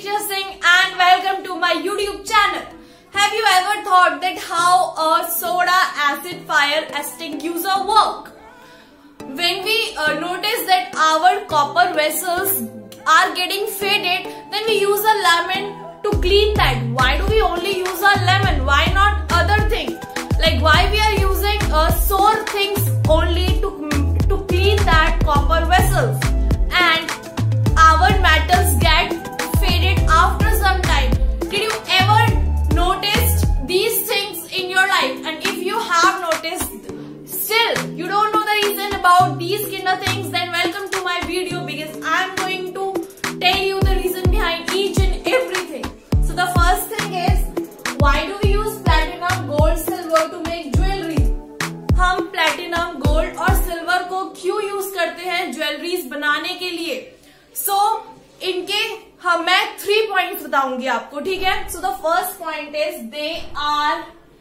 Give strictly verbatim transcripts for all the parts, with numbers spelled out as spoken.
Teacher Singh and welcome to my YouTube channel. Have you ever thought that how a soda acid fire extinguisher work? When we uh, notice that our copper vessels are getting faded, then we use a lemon to clean that. Why do we only use a lemon? Why not other things? Like why we are using uh, sour things only to, to clean that copper vessels? And our metals get faded after some time. Did you ever notice these things in your life? And if you have noticed, still you don't know the reason about these kind of things, then welcome to my video because I am going to tell you the reason behind each and everything. So the first thing is, why do we use platinum, gold, silver to make jewelry? हम platinum, gold और silver को क्यों use करते हैं jewelleries बनाने के लिए? So इनके हाँ मैं थ्री पॉइंट्स बताऊंगी आपको, ठीक है? So the first point is they are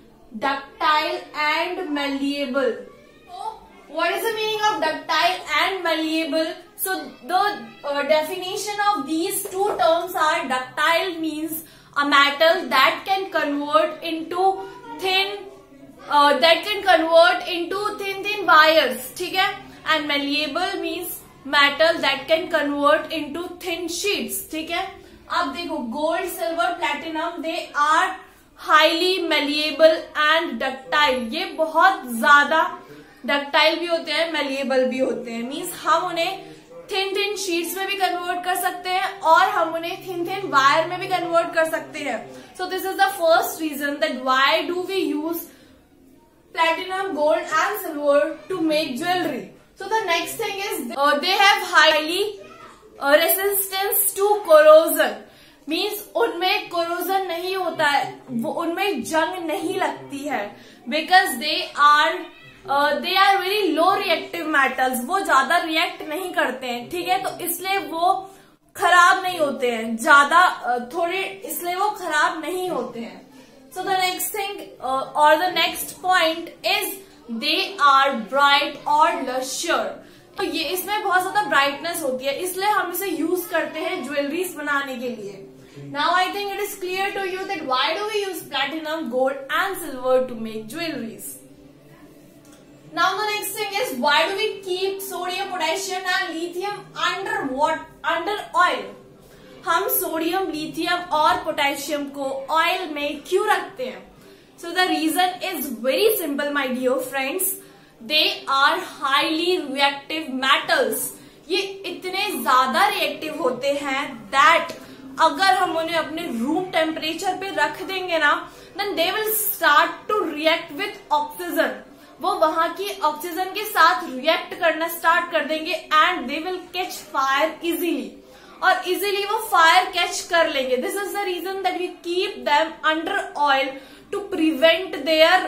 ductile and malleable. So what is the meaning of ductile and malleable? So the uh, definition of these two terms are: ductile means a metal that can convert into thin, uh, that can convert into thin thin wires, ठीक है? And malleable means metal that can convert into thin sheets, ठीक है? अब देखो gold, silver, platinum, they are highly malleable and ductile. ये बहुत ज्यादा ductile भी होते हैं, malleable भी होते हैं. Means हम उन्हें थिन थिन शीट्स में भी कन्वर्ट कर सकते हैं और हम उन्हें थिन थिन वायर में भी कन्वर्ट कर सकते हैं. So this is the first reason that why do we use platinum, gold and silver to make jewellery. So the next thing is they have highly resistance to corrosion. Means उनमें corrosion नहीं होता है, वो उनमें जंग नहीं लगती है. Because they are they are very low reactive metals. वो ज्यादा रिएक्ट नहीं करते हैं, ठीक है? तो इसलिए वो खराब नहीं होते हैं ज्यादा, uh, थोड़े इसलिए वो खराब नहीं होते हैं. सो द नेक्स्ट थिंग और the next point is they are bright और लश्यर. तो ये इसमें बहुत ज्यादा ब्राइटनेस होती है, इसलिए हम इसे यूज करते हैं ज्वेलरीज बनाने के लिए. Now I think it is clear to you that why do we use platinum, gold and silver to make jewelleries. Now the next thing is, why do we keep sodium, potassium and lithium under what? Under oil. हम sodium, lithium और potassium को oil में क्यों रखते हैं? So the reason is very simple, my dear friends. They are highly reactive metals. ये इतने ज्यादा रिएक्टिव होते हैं that अगर हम उन्हें अपने रूम टेम्परेचर पे रख देंगे ना, then they will start to react with oxygen. वो वहां की ऑक्सीजन के साथ रिएक्ट करना स्टार्ट कर देंगे and they will catch fire easily. और इजीली वो फायर कैच कर लेंगे. This is the reason that we keep them under oil to prevent their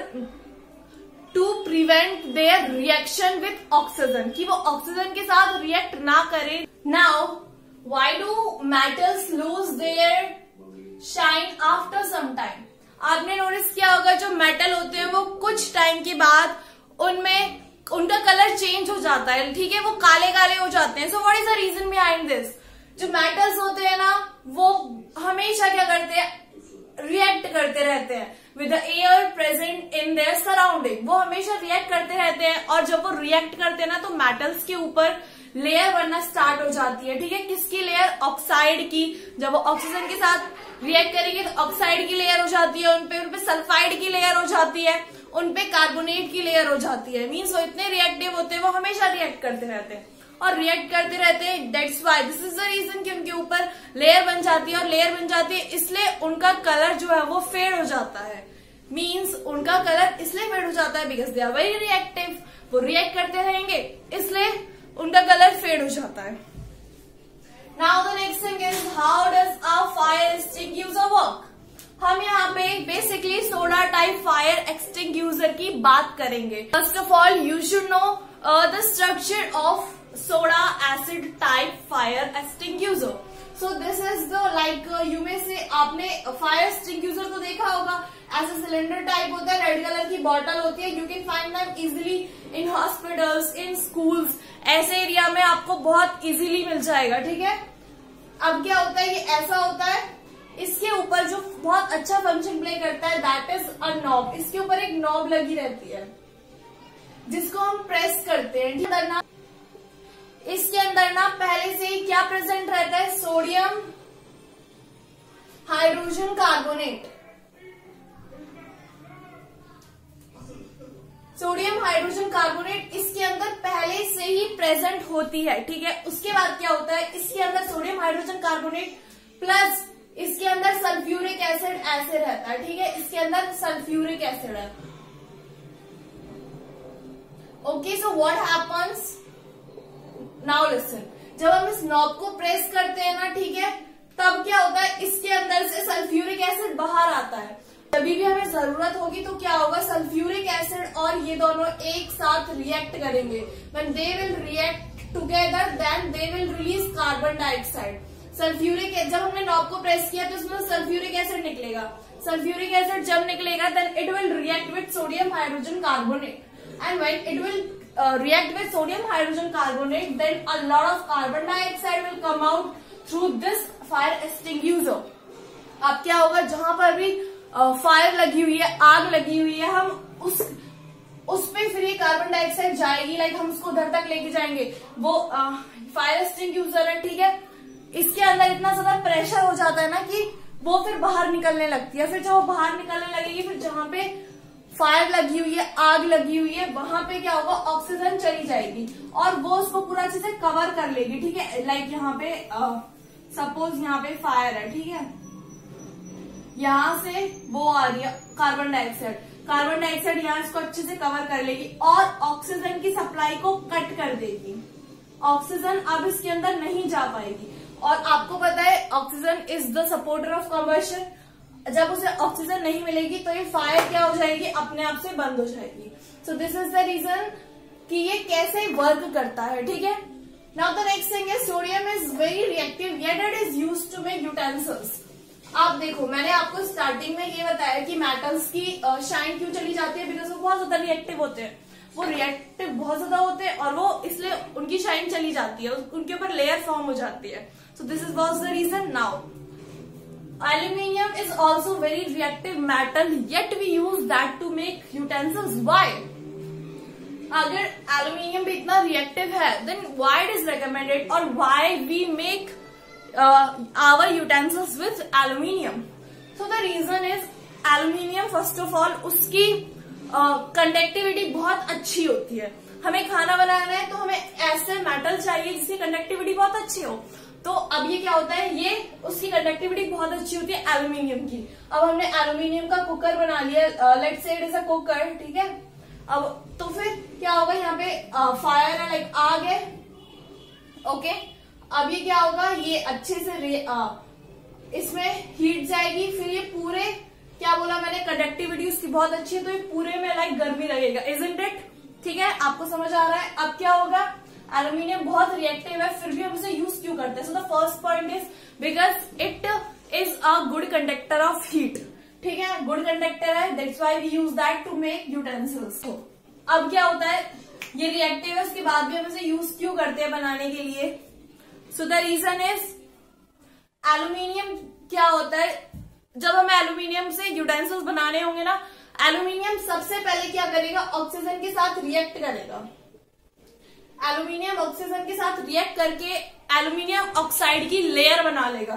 to prevent their reaction with oxygen, कि वो ऑक्सीजन के साथ रिएक्ट ना करे. Now why do metals lose their shine after some time? आपने notice किया होगा जो मेटल होते हैं वो कुछ टाइम के बाद उनमें उनका कलर चेंज हो जाता है, ठीक है? वो काले काले हो जाते हैं. So what is the reason behind this? जो मेटल्स होते हैं ना, वो हमेशा क्या करते हैं? रिएक्ट करते रहते हैं with the air present in their surrounding. वो हमेशा रिएक्ट करते रहते हैं और जब वो रिएक्ट करते हैं ना, तो मेटल्स के ऊपर लेयर बनना स्टार्ट हो जाती है, ठीक है? किसकी लेयर? ऑक्साइड की. जब वो ऑक्सीजन के साथ रिएक्ट करेंगे तो ऑक्साइड की लेयर हो जाती है, उनपे उनपे सल्फाइड की लेयर हो जाती है, उनपे कार्बोनेट की लेयर हो जाती है. मीन्स वो इतने रिएक्टिव होते हैं, वो हमेशा रिएक्ट करते रहते हैं और रिएक्ट करते रहते हैं. That's why this is the reason कि उनके ऊपर लेयर बन जाती है और लेयर बन जाती है, इसलिए उनका कलर जो है वो फेड हो जाता है. मीन्स उनका कलर इसलिए फेड हो जाता है because they are very reactive. वो रिएक्ट करते रहेंगे, इसलिए उनका कलर फेड हो जाता है. Now the next thing is, how does a fire extinguisher work? हम यहाँ पे basically soda type fire extinguisher की बात करेंगे. First of all you should know the structure of soda acid type fire extinguisher. So this is the like you में से आपने fire extinguisher को देखा होगा. ऐसे सिलेंडर टाइप होता है, रेड कलर की बॉटल होती है. You can find them easily in hospitals, in schools. ऐसे एरिया में आपको बहुत इजीली मिल जाएगा, ठीक है? अब क्या होता है, ये ऐसा होता है, इसके ऊपर जो बहुत अच्छा फंक्शन प्ले करता है दैट इज अ नॉब। इसके ऊपर एक नॉब लगी रहती है जिसको हम प्रेस करते हैं। ना इसके अंदर ना पहले से ही क्या प्रेजेंट रहता है, sodium hydrogen carbonate. Sodium hydrogen carbonate इसके अंदर पहले से ही प्रेजेंट होती है, ठीक है। उसके बाद क्या होता है, इसके अंदर सोडियम हाइड्रोजन कार्बोनेट प्लस इसके अंदर सल्फ्यूरिक एसिड ऐसे रहता है, ठीक है। इसके अंदर सल्फ्यूरिक एसिड है। Okay, so what happens now listen, जब हम इस नॉब को प्रेस करते हैं ना, ठीक है, तब क्या होता है, इसके अंदर से सल्फ्यूरिक एसिड बाहर आता है। जभी भी हमें जरूरत होगी तो क्या होगा, सल्फ्यूरिक एसिड और ये दोनों एक साथ रिएक्ट करेंगे। When they will react together then they will release carbon dioxide. Sulphuric, जब हमने नॉब को प्रेस किया तो इसमें सल्फ्यूरिक एसिड निकलेगा। सल्फ्यूरिक एसिड जब निकलेगा then it will react with sodium hydrogen carbonate and when it will react with sodium hydrogen carbonate then a lot of carbon dioxide will come out through this fire extinguisher. अब क्या होगा, जहां पर भी fire uh, लगी हुई है, आग लगी हुई है, हम उस उस पे फिर ये कार्बन डाइऑक्साइड जाएगी, लाइक हम उसको उधर तक लेके जाएंगे। वो फायर एक्सटिंग्यूशर है, ठीक है। इसके अंदर इतना ज्यादा प्रेशर हो जाता है ना कि वो फिर बाहर निकलने लगती है। फिर जब वो बाहर निकलने लगेगी, फिर जहां पे फायर लगी हुई है, आग लगी हुई है, वहां पे क्या होगा, ऑक्सीजन चली जाएगी और वो उसको पूरा अच्छे से कवर कर लेगी, ठीक है। लाइक यहाँ पे सपोज यहाँ पे फायर है, ठीक है, यहां से वो आ रही है कार्बन डाइऑक्साइड, कार्बन डाइऑक्साइड यहाँ इसको अच्छे से कवर कर लेगी और ऑक्सीजन की सप्लाई को कट कर देगी। ऑक्सीजन अब इसके अंदर नहीं जा पाएगी और आपको पता है oxygen is the supporter of combustion. जब उसे ऑक्सीजन नहीं मिलेगी तो ये फायर क्या हो जाएगी, अपने आप से बंद हो जाएगी। So this is the reason कि ये कैसे वर्क करता है, ठीक है। Now the next thing is sodium is very reactive yet it is used to make utensils. आप देखो, मैंने आपको स्टार्टिंग में ये बताया कि मेटल्स की शाइन क्यों चली जाती है, बिकॉज वो बहुत ज्यादा रिएक्टिव होते हैं। वो रिएक्टिव बहुत ज्यादा होते हैं और वो इसलिए उनकी शाइन चली जाती है, उनके ऊपर लेयर फॉर्म हो जाती है। So this is was the reason. Now aluminium is also very reactive metal yet we use that to make utensils. Why? अगर एल्यूमिनियम भी इतना रिएक्टिव है then why it is recommended और why we make Uh, our utensils with aluminium. So the reason is aluminium first of all उसकी conductivity uh, बहुत अच्छी होती है। हमें खाना बनाना है तो हमें ऐसे मेटल चाहिए जिसकी कंडक्टिविटी बहुत अच्छी हो। तो अब ये क्या होता है, ये उसकी कंडक्टिविटी बहुत अच्छी होती है एल्यूमिनियम की। अब हमने एल्यूमिनियम का कुकर बना लिया, let's say it is a cooker, ठीक है। अब तो फिर क्या होगा, यहाँ पे फायर है, लाइक आग है, ओके okay? अब ये क्या होगा, ये अच्छे से आ, इसमें हीट जाएगी, फिर ये पूरे क्या बोला मैंने, कंडक्टिविटी उसकी बहुत अच्छी है तो ये पूरे में लाइक गर्मी लगेगा, इजंट इट, ठीक है। आपको समझ आ रहा है। अब क्या होगा, एल्यूमिनियम बहुत रिएक्टिव है फिर भी हम इसे यूज क्यों करते हैं। So the first point is because it is a good conductor of heat, ठीक है, गुड कंडक्टर है, that's why we use that to make utensils. अब क्या होता है, ये रिएक्टिव है, उसके बाद भी हम इसे यूज क्यों करते हैं बनाने के लिए। So the reason is aluminium क्या होता है, जब हमें एल्यूमिनियम से यूटेंसिल्स बनाने होंगे ना, एल्यूमिनियम सबसे पहले क्या करेगा, ऑक्सीजन के साथ रिएक्ट करेगा। एल्यूमिनियम ऑक्सीजन के साथ रिएक्ट करके एल्यूमिनियम ऑक्साइड की लेयर बना लेगा।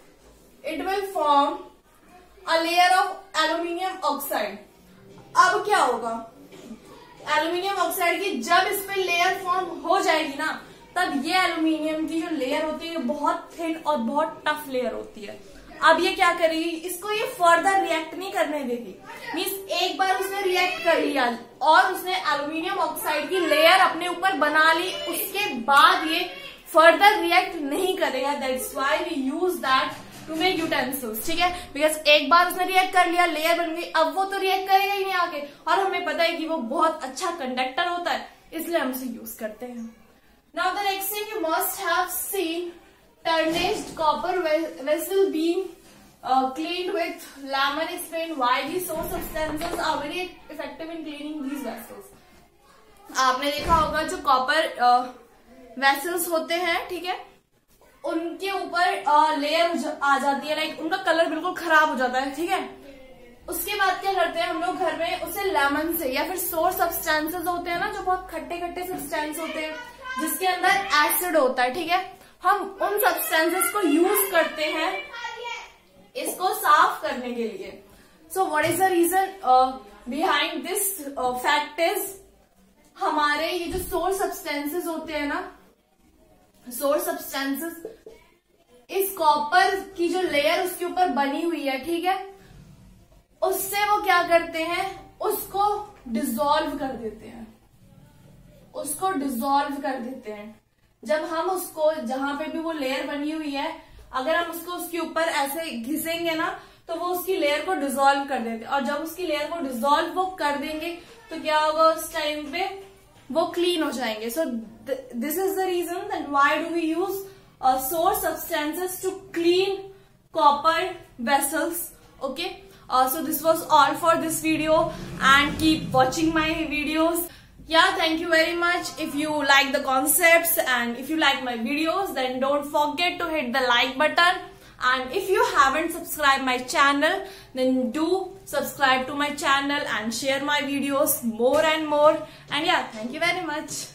It will form a layer of aluminium oxide. अब क्या होगा, एल्यूमिनियम ऑक्साइड की जब इस पे लेयर फॉर्म हो जाएगी ना, तब ये एल्यूमिनियम की जो लेयर होती है बहुत थिन और बहुत टफ लेयर होती है। अब ये क्या करेगी, इसको ये फर्दर रिएक्ट नहीं करने देगी। मीन्स एक बार उसने रिएक्ट कर लिया और उसने एल्यूमिनियम ऑक्साइड की लेयर अपने ऊपर बना ली, उसके बाद ये फर्दर रिएक्ट नहीं करेगा। That's why we use that to make utensils, ठीक है। बिकॉज एक बार उसने रिएक्ट कर लिया, लेयर बन गई, अब वो तो रिएक्ट करेगा ही नहीं आगे, और हमें पता है कि वो बहुत अच्छा कंडक्टर होता है, इसलिए हम उसे यूज करते हैं। Now the next thing you must have seen tarnished copper vessel being uh, cleaned with lemon. Explain why these soap substances are very effective in cleaning these vessels. आपने देखा होगा जो कॉपर वेसल्स होते हैं, ठीक है, उनके ऊपर लेयर आ जाती है, लाइक उनका कलर बिल्कुल खराब हो जाता है, ठीक है। उसके बाद क्या करते हैं हम लोग घर में उसे लेमन से या फिर सोर सब्सटेंसेस होते हैं ना, जो बहुत खट्टे खट्टे सब्सटेंस होते हैं जिसके अंदर एसिड होता है, ठीक है, हम उन सब्सटेंसेस को यूज करते हैं इसको साफ करने के लिए। So what is the reason behind this fact is, हमारे ये जो सोर सब्सटेंसेस होते हैं ना, सोर सब्सटेंसेस इस कॉपर की जो लेयर उसके ऊपर बनी हुई है, ठीक है, उससे वो क्या करते हैं, उसको डिसॉल्व कर देते हैं, उसको डिसॉल्व कर देते हैं। जब हम उसको, जहां पे भी वो लेयर बनी हुई है, अगर हम उसको उसके ऊपर ऐसे घिसेंगे ना तो वो उसकी लेयर को डिसॉल्व कर देते हैं, और जब उसकी लेयर को डिसॉल्व वो कर देंगे तो क्या होगा, उस टाइम पे वो क्लीन हो जाएंगे। So this is the reason that why do we use sour substances to clean copper vessels. Okay, so this was all for this video, and keep watching my videos. Yeah, thank you very much. If you like the concepts and if you like my videos, then don't forget to hit the like button, and if you haven't subscribed my channel, then do subscribe to my channel and share my videos more and more. And yeah, thank you very much.